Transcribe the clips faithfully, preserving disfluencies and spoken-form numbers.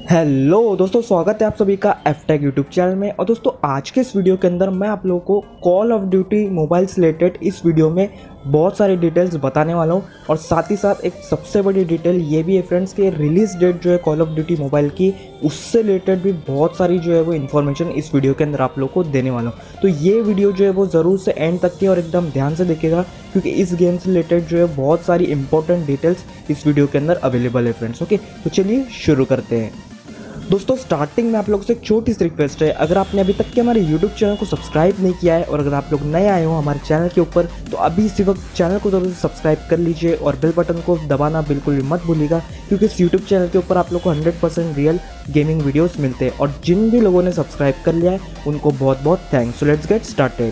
Hello दोस्तों, स्वागत है आप सभी का एफटेक यूट्यूब चैनल में। और दोस्तों आज के इस वीडियो के अंदर मैं आप लोगों को कॉल ऑफ ड्यूटी मोबाइल से रिलेटेड इस वीडियो में बहुत सारी डिटेल्स बताने वाला हूं। और साथ ही साथ एक सबसे बड़ी डिटेल ये भी है फ्रेंड्स कि रिलीज़ डेट जो है कॉल ऑफ ड्यूटी मोबाइल की, उससे रिलेटेड भी बहुत सारी जो है वो इन्फॉर्मेशन इस वीडियो के अंदर आप लोग को देने वाला हूँ। तो ये वीडियो जो है वो ज़रूर से एंड तक की और एकदम ध्यान से देखेगा, क्योंकि इस गेम से रिलेटेड जो है बहुत सारी इंपॉर्टेंट डिटेल्स इस वीडियो के अंदर अवेलेबल है फ्रेंड्स। ओके, तो चलिए शुरू करते हैं। दोस्तों स्टार्टिंग में आप लोगों से एक छोटी सी रिक्वेस्ट है, अगर आपने अभी तक के हमारे यूट्यूब चैनल को सब्सक्राइब नहीं किया है और अगर आप लोग नए आए हो हमारे चैनल के ऊपर, तो अभी इसी वक्त चैनल को जरूर सब्सक्राइब कर लीजिए और बेल बटन को दबाना बिल्कुल भी मत भूलिएगा, क्योंकि इस यूट्यूब चैनल के ऊपर आप लोग को hundred percent real gaming videos मिलते हैं। और जिन भी लोगों ने सब्सक्राइब कर लिया है उनको बहुत बहुत thanks. So let's get started.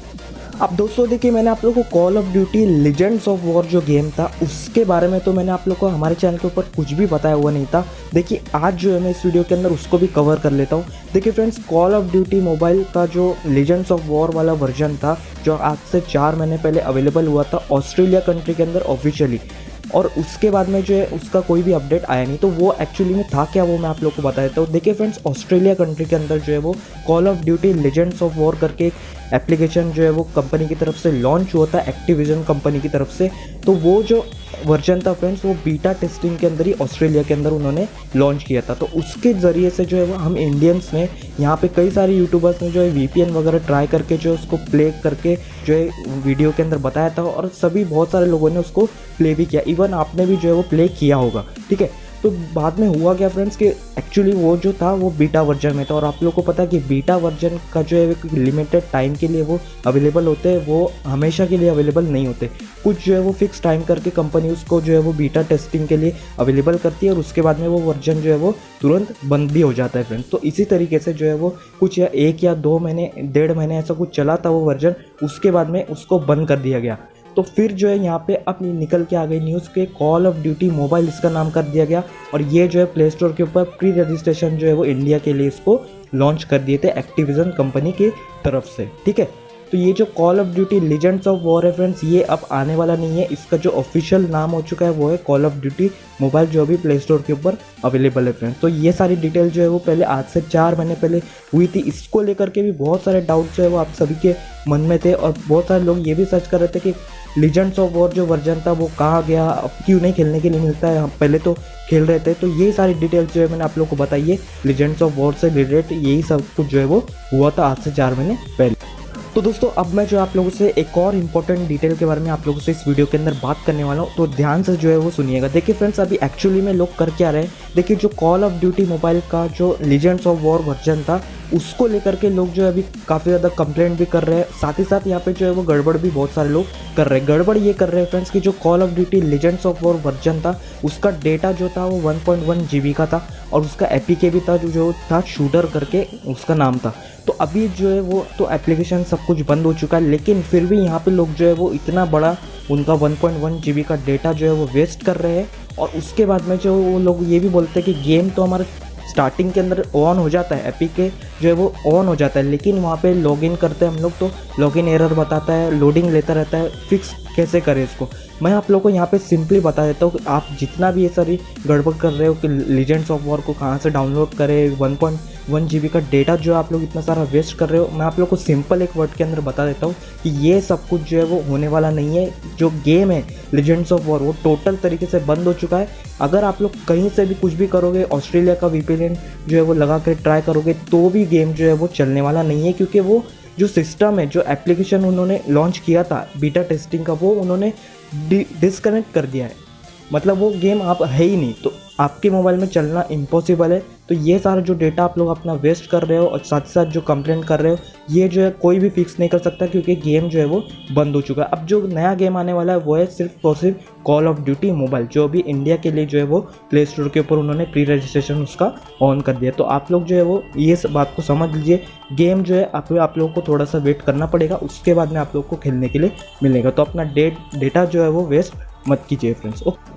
अब दोस्तों देखिए, मैंने आप लोगों को call of duty legends of war जो गेम था उसके बारे में तो मैंने आप लोगों को हमारे चैनल के ऊपर कुछ भी बताया हुआ नहीं था। देखिए आज जो है मैं इस वीडियो के अंदर उसको भी कवर कर लेता हूँ। देखिए friends, call of duty mobile का जो लीजेंड्स ऑफ वॉर वाला वर्जन था, जो आज से चार महीने पहले अवेलेबल हुआ था ऑस्ट्रेलिया कंट्री के अंदर ऑफिशियली, और उसके बाद में जो है उसका कोई भी अपडेट आया नहीं, तो वो एक्चुअली में था क्या वो मैं आप लोग को बता देता हूँ। देखिए फ्रेंड्स, ऑस्ट्रेलिया कंट्री के अंदर जो है वो call of duty legends of war करके एक एप्लीकेशन जो है वो कंपनी की तरफ से लॉन्च हुआ था, एक्टिविजन कंपनी की तरफ से। तो वो जो वर्जन था फ्रेंड्स, वो बीटा टेस्टिंग के अंदर ही ऑस्ट्रेलिया के अंदर उन्होंने लॉन्च किया था। तो उसके ज़रिए से जो है वो हम इंडियंस ने, यहाँ पे कई सारे यूट्यूबर्स ने जो है वीपीएन वगैरह ट्राई करके जो उसको प्ले करके जो है वीडियो के अंदर बताया था, और सभी बहुत सारे लोगों ने उसको प्ले भी किया। इवन आपने भी जो है वो प्ले किया होगा, ठीक है। तो बाद में हुआ क्या फ्रेंड्स कि एक्चुअली वो जो था वो बीटा वर्जन में था, और आप लोग को पता है कि बीटा वर्जन का जो है लिमिटेड टाइम के लिए वो अवेलेबल होते हैं, वो हमेशा के लिए अवेलेबल नहीं होते। कुछ जो है वो फिक्स टाइम करके कंपनी उसको जो है वो बीटा टेस्टिंग के लिए अवेलेबल करती है, और उसके बाद में वो वर्जन जो है वो तुरंत बंद भी हो जाता है फ्रेंड्स। तो इसी तरीके से जो है वो कुछ या एक या दो महीने डेढ़ महीने ऐसा कुछ चला था वो वर्जन, उसके बाद में उसको बंद कर दिया गया। तो फिर जो है यहाँ पे अब निकल के आ गई न्यूज़ के कॉल ऑफ ड्यूटी मोबाइल इसका नाम कर दिया गया, और ये जो है प्ले स्टोर के ऊपर प्री रजिस्ट्रेशन जो है वो इंडिया के लिए इसको लॉन्च कर दिए थे एक्टिविजन कंपनी की तरफ से, ठीक है। तो ये जो call of duty legends of war है फ्रेंड्स, ये अब आने वाला नहीं है। इसका जो ऑफिशियल नाम हो चुका है वो है कॉल ऑफ ड्यूटी मोबाइल, जो अभी प्ले स्टोर के ऊपर अवेलेबल है फ्रेंड्स। तो ये सारी डिटेल जो है वो पहले आज से चार महीने पहले हुई थी। इसको लेकर के भी बहुत सारे डाउट जो है वो आप सभी के मन में थे, और बहुत सारे लोग ये भी सर्च कर रहे थे कि लीजेंड्स ऑफ वॉर जो वर्जन था वो कहाँ गया, अब क्यों नहीं खेलने के लिए मिलता है, हम पहले तो खेल रहे थे। तो ये सारी डिटेल्स जो है मैंने आप लोग को बताई है लीजेंड्स ऑफ वॉर से रिलेटेड, यही सब कुछ जो है वो हुआ था आज से चार महीने पहले। तो दोस्तों अब मैं जो आप लोगों से एक और इम्पोर्टेंट डिटेल के बारे में आप लोगों से इस वीडियो के अंदर बात करने वाला हूँ, तो ध्यान से जो है वो सुनिएगा। देखिए फ्रेंड्स, अभी एक्चुअली में लोग कर क्या रहे हैं, देखिए जो कॉल ऑफ ड्यूटी मोबाइल का जो लीजेंड्स ऑफ वॉर वर्जन था उसको लेकर के लोग जो है अभी काफ़ी ज़्यादा कंप्लेंट भी कर रहे हैं। साथ ही साथ यहाँ पे जो है वो गड़बड़ भी बहुत सारे लोग कर रहे हैं। गड़बड़ ये कर रहे हैं फ्रेंड्स कि जो call of duty legends of war version था उसका डेटा जो था वो one point one G B का था, और उसका एपीके भी था जो जो था शूटर करके उसका नाम था। तो अभी जो है वो तो एप्लीकेशन सब कुछ बंद हो चुका है, लेकिन फिर भी यहाँ पे लोग जो है वो इतना बड़ा उनका one point one G B का डेटा जो है वो वेस्ट कर रहे हैं। और उसके बाद में जो वो लोग ये भी बोलते हैं कि गेम तो हमारा स्टार्टिंग के अंदर ऑन हो जाता है, एपीके जो है वो ऑन हो जाता है, लेकिन वहाँ पे लॉगिन करते हैं हम लोग तो लॉगिन एरर बताता है, लोडिंग लेता रहता है। फिक्स कैसे करें इसको, मैं आप लोगों को यहाँ पे सिंपली बता देता हूँ कि आप जितना भी ये सारी गड़बड़ कर रहे हो कि लीजेंड्स ऑफ वॉर को कहाँ से डाउनलोड करें, one point one G B का डेटा जो आप लोग इतना सारा वेस्ट कर रहे हो, मैं आप लोग को सिंपल एक वर्ड के अंदर बता देता हूँ कि ये सब कुछ जो है वो होने वाला नहीं है। जो गेम है लीजेंड्स ऑफ वॉर वो टोटल तरीके से बंद हो चुका है। अगर आप लोग कहीं से भी कुछ भी करोगे, ऑस्ट्रेलिया का वीपीएन जो है वो लगा कर ट्राई करोगे, तो भी गेम जो है वो चलने वाला नहीं है, क्योंकि वो जो सिस्टम है, जो एप्लीकेशन उन्होंने लॉन्च किया था बीटा टेस्टिंग का, वो उन्होंने डिस्कनेक्ट कर दिया है। मतलब वो गेम आप है ही नहीं, तो आपके मोबाइल में चलना इम्पॉसिबल है। तो ये सारा जो डेटा आप लोग अपना वेस्ट कर रहे हो और साथ ही साथ जो कंप्लेंट कर रहे हो, ये जो है कोई भी फिक्स नहीं कर सकता, क्योंकि गेम जो है वो बंद हो चुका है। अब जो नया गेम आने वाला है वो है सिर्फ और सिर्फ कॉल ऑफ ड्यूटी मोबाइल, जो अभी इंडिया के लिए जो है वो प्ले स्टोर के ऊपर उन्होंने प्री रजिस्ट्रेशन उसका ऑन कर दिया। तो आप लोग जो है वो ये बात को समझ लीजिए, गेम जो है आप आप लोगों को थोड़ा सा वेट करना पड़ेगा, उसके बाद में आप लोग को खेलने के लिए मिलेगा। तो अपना डेट डेटा जो है वो वेस्ट मत कीजिए फ्रेंड्स।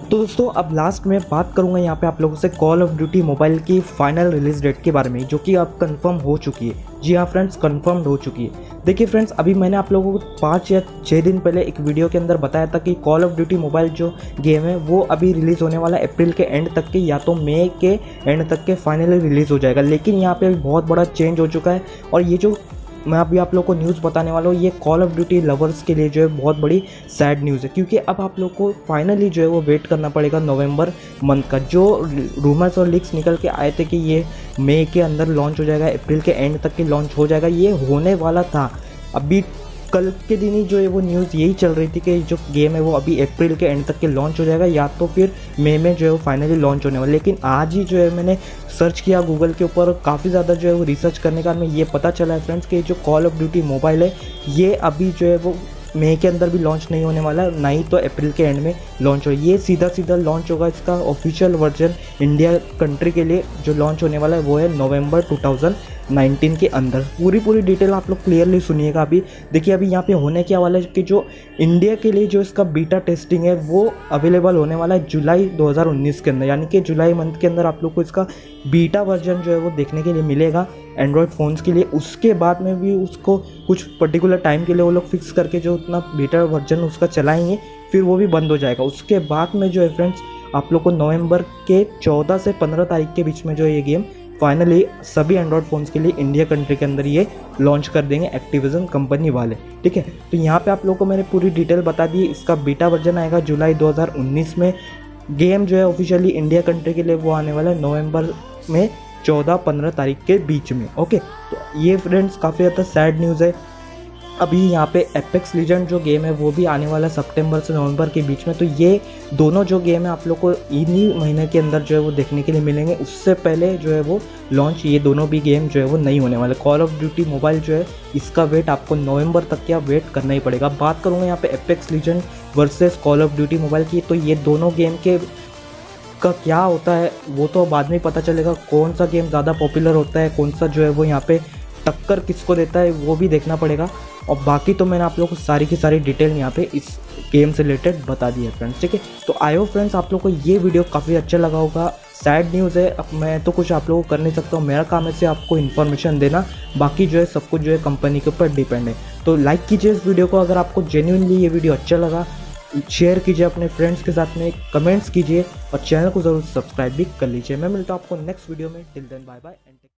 तो दोस्तों अब लास्ट में बात करूंगा यहाँ पे आप लोगों से कॉल ऑफ ड्यूटी मोबाइल की फाइनल रिलीज डेट के बारे में, जो कि अब कंफर्म हो चुकी है। जी हाँ फ्रेंड्स, कंफर्म्ड हो चुकी है। देखिए फ्रेंड्स, अभी मैंने आप लोगों को पाँच या छः दिन पहले एक वीडियो के अंदर बताया था कि कॉल ऑफ ड्यूटी मोबाइल जो गेम है वो अभी रिलीज़ होने वाला है अप्रैल के एंड तक के, या तो मई के एंड तक के फाइनली रिलीज़ हो जाएगा। लेकिन यहाँ पे बहुत बड़ा चेंज हो चुका है, और ये जो मैं अभी आप लोग को न्यूज़ बताने वाला हूँ ये कॉल ऑफ ड्यूटी लवर्स के लिए जो है बहुत बड़ी सैड न्यूज़ है, क्योंकि अब आप लोग को फाइनली जो है वो वेट करना पड़ेगा नवंबर मंथ का। जो रूमर्स और लीक्स निकल के आए थे कि ये मई के अंदर लॉन्च हो जाएगा, अप्रैल के एंड तक के लॉन्च हो जाएगा, ये होने वाला था। अभी कल के दिन ही जो है वो न्यूज़ यही चल रही थी कि जो गेम है वो अभी अप्रैल के एंड तक के लॉन्च हो जाएगा, या तो फिर मई में जो है वो फाइनली लॉन्च होने वाला। लेकिन आज ही जो है मैंने सर्च किया गूगल के ऊपर, काफ़ी ज़्यादा जो है वो रिसर्च करने का हमें ये पता चला है फ्रेंड्स कि जो कॉल ऑफ ड्यूटी मोबाइल है ये अभी जो है वो मई के अंदर भी लॉन्च नहीं होने वाला, ना ही तो अप्रैल के एंड में लॉन्च हो। ये सीधा सीधा लॉन्च होगा, इसका ऑफिशियल वर्जन इंडिया कंट्री के लिए जो लॉन्च होने वाला है वो है नवंबर टू थाउजेंड नाइनटीन के अंदर। पूरी पूरी डिटेल आप लोग क्लियरली सुनिएगा। अभी देखिए अभी यहाँ पे होने क्या वाला है कि जो इंडिया के लिए जो इसका बीटा टेस्टिंग है वो अवेलेबल होने वाला है जुलाई दो हज़ार उन्नीस के अंदर, यानी कि जुलाई मंथ के अंदर आप लोग को इसका बीटा वर्जन जो है वो देखने के लिए मिलेगा एंड्रॉयड फ़ोन्स के लिए। उसके बाद में भी उसको कुछ पर्टिकुलर टाइम के लिए वो लोग फिक्स करके जो उतना बीटा वर्जन उसका चलाएंगे, फिर वो भी बंद हो जाएगा। उसके बाद में जो है फ्रेंड्स आप लोग को नवंबर के चौदह से पंद्रह तारीख के बीच में जो है ये गेम फाइनली सभी एंड्रॉयड फ़ोन्स के लिए इंडिया कंट्री के अंदर ये लॉन्च कर देंगे एक्टिविजन कंपनी वाले। ठीक है, तो यहाँ पे आप लोगों को मैंने पूरी डिटेल बता दी। इसका बीटा वर्जन आएगा जुलाई दो हज़ार उन्नीस में। गेम जो है ऑफिशियली इंडिया कंट्री के लिए वो आने वाला है नवंबर में चौदह पंद्रह तारीख के बीच में। ओके, तो ये फ्रेंड्स काफ़ी ज़्यादा सैड न्यूज़ है। अभी यहाँ पे एपेक्स लीजेंड जो गेम है वो भी आने वाला है सितंबर से नवंबर के बीच में। तो ये दोनों जो गेम है आप लोग को इन्हीं महीने के अंदर जो है वो देखने के लिए मिलेंगे। उससे पहले जो है वो लॉन्च ये दोनों भी गेम जो है वो नहीं होने वाले। कॉल ऑफ ड्यूटी मोबाइल जो है इसका वेट आपको नवंबर तक का वेट करना ही पड़ेगा। बात करूँगा यहाँ पे apex legend versus call of duty mobile की, तो ये दोनों गेम के का क्या होता है वो तो बाद में पता चलेगा। कौन सा गेम ज़्यादा पॉपुलर होता है, कौन सा जो है वो यहाँ पे टक्कर किसको देता है, वो भी देखना पड़ेगा। और बाकी तो मैंने आप लोगों को सारी की सारी डिटेल यहाँ पे इस गेम से रिलेटेड बता दी है फ्रेंड्स। ठीक है, तो आई होप फ्रेंड्स आप लोगों को ये वीडियो काफ़ी अच्छा लगा होगा। सैड न्यूज़ है, अब मैं तो कुछ आप लोगों को कर नहीं सकता हूँ, मेरा काम है से आपको इन्फॉर्मेशन देना, बाकी जो है सब कुछ जो है कंपनी के ऊपर डिपेंड है। तो लाइक कीजिए इस वीडियो को अगर आपको जेन्युइनली ये वीडियो अच्छा लगा, शेयर कीजिए अपने फ्रेंड्स के साथ में, कमेंट्स कीजिए और चैनल को ज़रूर सब्सक्राइब भी कर लीजिए। मैं मिलता हूँ आपको नेक्स्ट वीडियो में। Till then bye bye and